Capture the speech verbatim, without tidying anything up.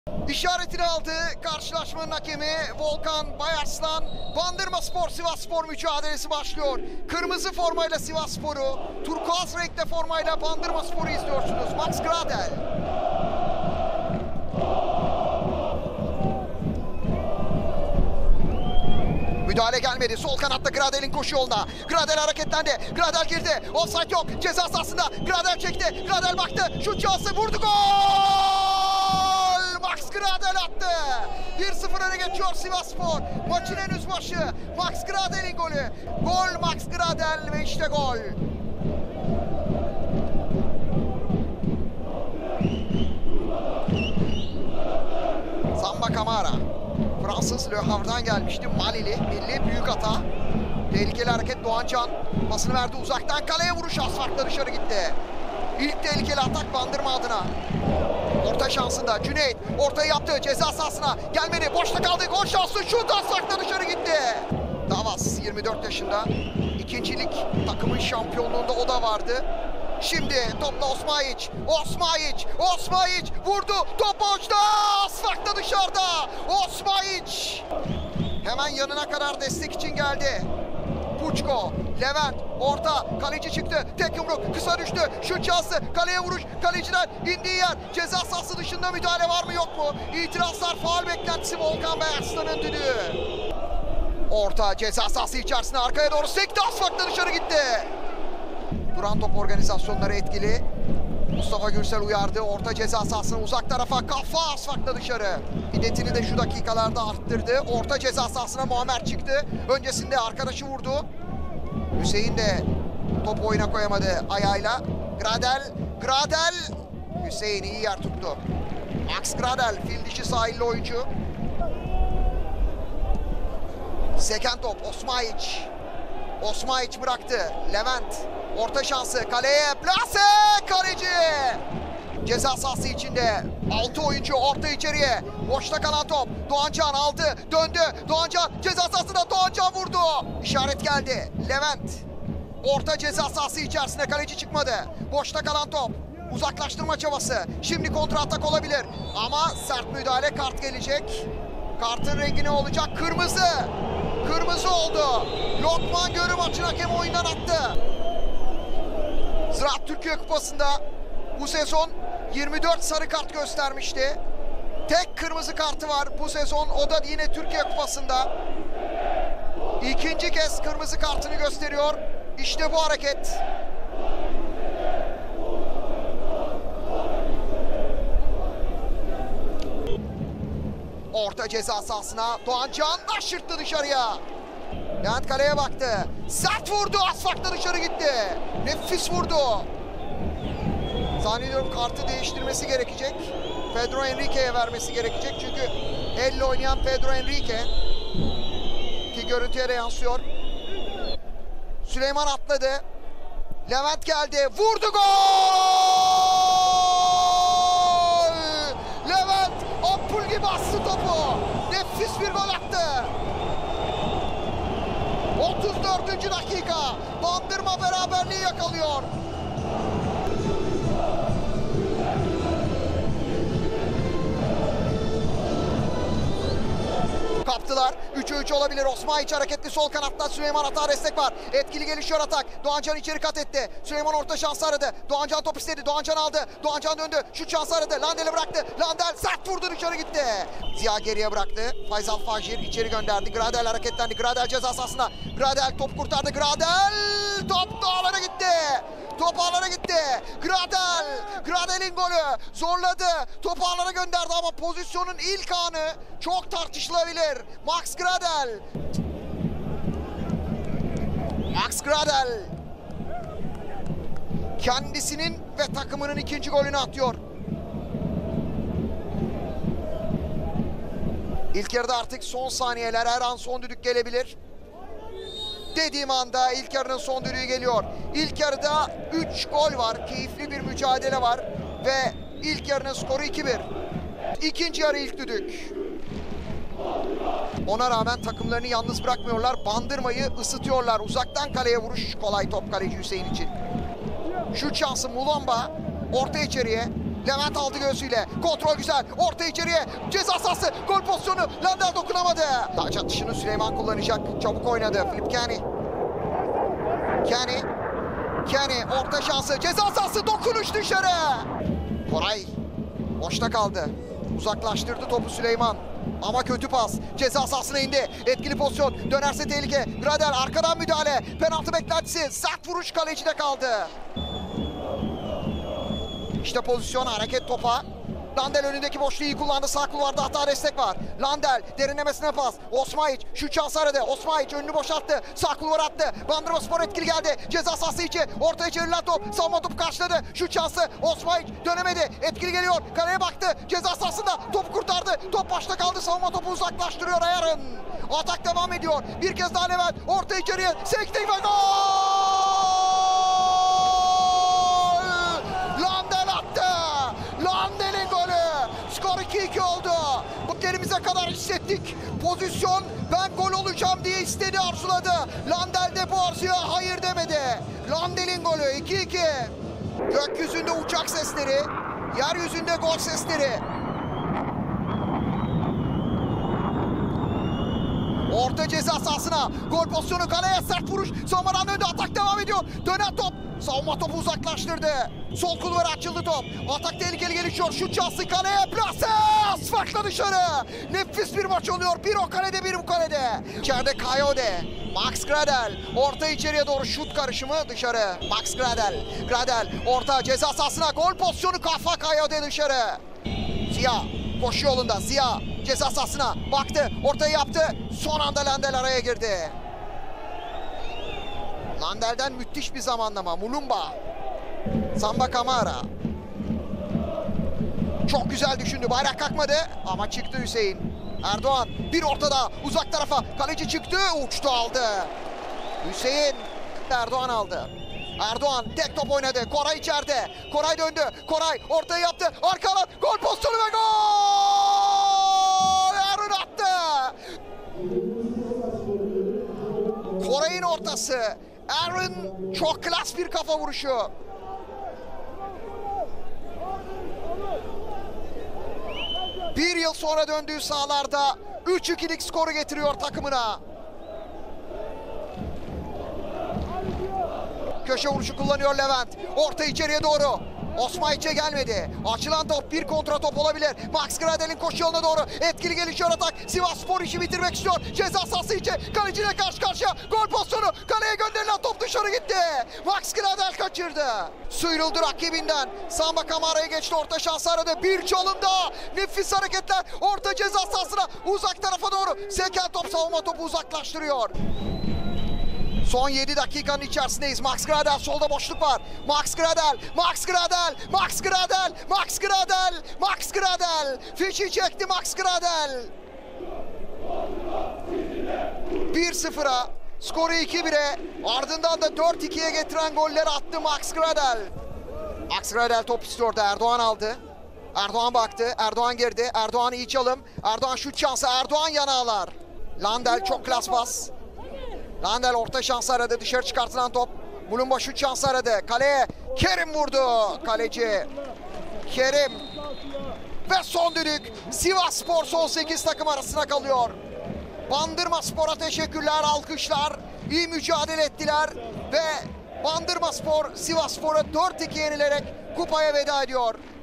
İşaretini aldı karşılaşmanın hakemi Volkan Bayarslan. Bandırmaspor Sivasspor mücadelesi başlıyor. Kırmızı formayla Sivasspor'u, turkuaz renkte formayla Bandırmaspor'u izliyorsunuz. Max Gradel. Müdahale gelmedi. Sol kanatta Gradel'in koşu yoluna. Gradel hareketlendi. Gradel girdi. Offside yok. Ceza sahasında. Gradel çekti. Gradel baktı. Şut şansı. Vurdu. Gol! Max Gradel attı. bir sıfır öne geçiyor Sivasspor. Maçın henüz başı. Max Gradel'in golü. Gol Max Gradel ve işte gol. Samba Kamara. Fransız Le Havre'dan gelmişti. Malili, milli büyük hata. Tehlikeli hareket Doğancan. Pasını verdi uzaktan. Kaleye vuruş az farkla dışarı gitti. İlk tehlikeli atak Bandırma adına. Orta şansında Cüneyt. Ortayı yaptı ceza sahasına. Gelmedi. Boşta kaldı. Gol şansı. Şut az farkla dışarı gitti. Davas yirmi dört yaşında. İkincilik takımın şampiyonluğunda o da vardı. Şimdi topla Osmajić. Osmajić. Osmajić vurdu. Top boşta. Asfakta dışarıda. Osmajić. Hemen yanına kadar destek için geldi. Puçko. Levent. Orta. Kaleci çıktı. Tek yumruk. Kısa düştü. Şut şansı. Kaleye vuruş. Kaleciden indiği yer. Ceza sahası dışında müdahale var mı yok mu? İtirazlar, faul beklentisi Volkan Bayarslan'ın düdüğü. Orta ceza sahası içerisine arkaya doğru sekti. Asfakta dışarı gitti. Duran top organizasyonları etkili. Mustafa Gürsel uyardı. Orta ceza sahasına uzak tarafa kafa asfakta dışarı. Hidetini de şu dakikalarda arttırdı. Orta ceza sahasına Muammer çıktı. Öncesinde arkadaşı vurdu. Hüseyin de topu oyuna koyamadı ayağıyla. Gradel, Gradel. Hüseyin iyi yer tuttu. Max Gradel, fil dişi sahilli oyuncu. Seken top Osmajić. Osmajić bıraktı. Levent. Orta şansı kaleye. Plase. Kaleci. Ceza sahası içinde. altı oyuncu orta içeriye. Boşta kalan top. Doğancan aldı. Döndü. Doğancan ceza sahasına Doğancan vurdu. İşaret geldi. Levent. Orta ceza sahası içerisinde kaleci çıkmadı. Boşta kalan top. Uzaklaştırma çabası. Şimdi kontra atak olabilir. Ama sert müdahale, kart gelecek. Kartın rengi ne olacak? Kırmızı. Kırmızı oldu. Lokman Görü maçın hakemi oyundan attı. Ziraat Türkiye Kupası'nda bu sezon yirmi dört sarı kart göstermişti. Tek kırmızı kartı var bu sezon. O da yine Türkiye Kupası'nda. İkinci kez kırmızı kartını gösteriyor. İşte bu hareket. Orta ceza sahasına Doğancan aşırttı dışarıya. Levent kaleye baktı. Sert vurdu. Asfakta dışarı gitti. Nefis vurdu. Zannediyorum kartı değiştirmesi gerekecek. Pedro Henrique'ye vermesi gerekecek. Çünkü elle oynayan Pedro Henrique. Ki görüntüye de yansıyor. Süleyman atladı. Levent geldi. Vurdu. Gol! Levent ampul gibi bastı topu. Nefis bir gol attı. otuz dördüncü dakika. Bandırma beraberliği yakalıyor. Kaptılar. üçe üç olabilir. Osmajić hareketli sol kanatta. Süleyman hata destek var. Etkili gelişiyor atak. Doğancan içeri kat etti. Süleyman orta şansı aradı. Doğancan top istedi. Doğancan aldı. Doğancan döndü. Şut şansı aradı. Landel'i bıraktı. Landel sert vurdu, dışarı gitti. Ziya geriye bıraktı. Faysal Fajr içeri gönderdi. Gradel hareketlendi. Gradel ceza sahasına. Gradel top kurtardı. Gradel top dağlara gitti. Top ağlara gitti. Gradel. Gradel'in golü. Zorladı. Top ağlara gönderdi ama pozisyonun ilk anı çok tartışılabilir. Max Gradel. Max Gradel. Kendisinin ve takımının ikinci golünü atıyor. İlk yarıda artık son saniyeler. Her an son düdük gelebilir. Dediğim anda ilk yarının son düdüğü geliyor. İlk yarıda üç gol var. Keyifli bir mücadele var. Ve ilk yarının skoru iki bir. İkinci yarı ilk düdük. Ona rağmen takımlarını yalnız bırakmıyorlar. Bandırmayı ısıtıyorlar. Uzaktan kaleye vuruş kolay top kaleci Hüseyin için. Şut şansı Mulamba. Orta içeriye. Levent aldı göğsüyle. Kontrol güzel. Orta içeriye. Ceza sahası. Gol pozisyonu. Landel dokunamadı. Taç atışını Süleyman kullanacak. Çabuk oynadı. Filip Kenny. Kenny. Kenny. Orta şansı. Ceza sahası. Dokunuş dışarı. Koray. Boşta kaldı. Uzaklaştırdı topu Süleyman. Ama kötü pas. Ceza sahasına indi. Etkili pozisyon. Dönerse tehlike. Gradel arkadan müdahale. Penaltı beklentisi. Sert vuruş kalecide kaldı. İşte pozisyon, hareket topa. Landel önündeki boşluğu iyi kullandı. Sağ kulvarda hata, destek var. Landel derinlemesine pas. Osmaiç şu şansı aradı. Osmaiç önünü boşalttı. Sağ kulvara attı. Bandırmaspor etkili geldi. Ceza sahası içi. Ortaya çevrilen top. Savunma topu karşıladı. Şu şansı Osmaiç dönemedi. Etkili geliyor. Kaleye baktı. Ceza sahasında top kurtardı. Top başta kaldı. Savunma topu uzaklaştırıyor Ayar'ın. Atak devam ediyor. Bir kez daha Levent. Orta içeriye. Sekti ve gol! Landel'in golü. Skor iki iki oldu. Buklerimize kadar hissettik. Pozisyon ben gol olacağım diye istedi, arzuladı. Landel de bu arzuya hayır demedi. Landel'in golü iki iki. Gökyüzünde uçak sesleri, yeryüzünde gol sesleri. Orta ceza sahasına. Gol pozisyonu, kaleye sert vuruş. Savunmadan önde atak devam ediyor. Dönen top. Savunma topu uzaklaştırdı. Sol kulvara açıldı top. Atak tehlikeli gelişiyor. Şut şansı kaleye. Plase. Asfaltla dışarı. Nefis bir maç oluyor. Bir o kalede bir bu kalede. İçeride Kayode. Max Gradel. Orta içeriye doğru şut karışımı dışarı. Max Gradel. Gradel. Orta ceza sahasına. Gol pozisyonu kafa Kayode dışarı. Ziya. Koşu yolunda. Ziya. Ceza sahasına baktı. Ortayı yaptı. Son anda Landel araya girdi. Landel'den müthiş bir zamanlama. Mulumba. Samba Kamara. Çok güzel düşündü. Bayrak kalkmadı ama çıktı Hüseyin. Erdoğan bir ortada. Uzak tarafa. Kaleci çıktı. Uçtu aldı. Hüseyin. Erdoğan aldı. Erdoğan tek top oynadı. Koray içeride. Koray döndü. Koray ortaya yaptı. Arka alan. Gol pozisyonu ve gol! Erdoğan attı. Koray'ın ortası. Aaron çok klas bir kafa vuruşu. Bir yıl sonra döndüğü sahalarda üç ikilik skoru getiriyor takımına. Köşe vuruşu kullanıyor Levent. Orta içeriye doğru. Osmaiç'e gelmedi. Açılan top bir kontra top olabilir. Max Gradel'in koşu yoluna doğru. Etkili gelişiyor atak. Sivasspor işi bitirmek istiyor. Ceza sahası içi. Kaleciyle karşı karşıya. Gol pozisyonu. Kaleye gönderilen top dışarı gitti. Max Gradel kaçırdı. Sıyrıldı rakibinden. Samba Kamara'ya geçti. Orta şansı aradı. Bir çalımda. Nefis hareketler. Orta ceza sahasına. Uzak tarafa doğru. Seken top savunma topu uzaklaştırıyor. Son yedi dakikanın içerisindeyiz. Max Gradel solda boşluk var. Max Gradel, Max Gradel, Max Gradel, Max Gradel, Max Gradel. Fişi çekti Max Gradel. bir sıfıra, skoru iki bire, ardından da dört ikiye getiren golleri attı Max Gradel. Max Gradel top istiyordu. Erdoğan aldı. Erdoğan baktı. Erdoğan girdi. Erdoğan iyi çalım. Erdoğan şut şansı. Erdoğan yanağlar. Landel çok klas pas. Landel orta şans aradı. Dışarı çıkartılan top. Mulumba şut şansı aradı. Kaleye Kerim vurdu. Kaleci Kerim. Ve son düdük Sivasspor son sekiz takım arasına kalıyor. Bandırmaspor'a teşekkürler, alkışlar. İyi mücadele ettiler. Ve Bandırmaspor Sivasspor'a dört iki yenilerek kupaya veda ediyor.